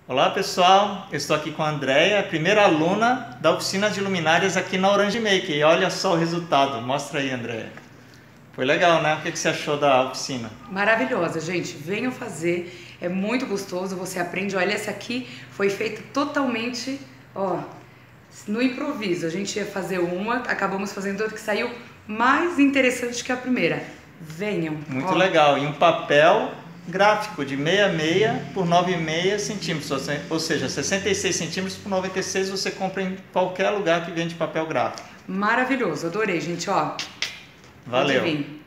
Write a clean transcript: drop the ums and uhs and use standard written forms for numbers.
Olá pessoal, eu estou aqui com a Andréia, a primeira aluna da oficina de luminárias aqui na Orange Maker. E olha só o resultado, mostra aí, Andréia. Foi legal, né? O que você achou da oficina? Maravilhosa, gente. Venham fazer, é muito gostoso, você aprende. Olha, essa aqui foi feita totalmente, ó, no improviso. A gente ia fazer uma, acabamos fazendo outra que saiu mais interessante que a primeira. Venham. Muito ó. legal, e um papel gráfico de 66 por 9,5 centímetros, ou seja, 66 centímetros por 96 você compra em qualquer lugar que vende papel gráfico. Maravilhoso, adorei, gente, ó. Valeu! Pode vir.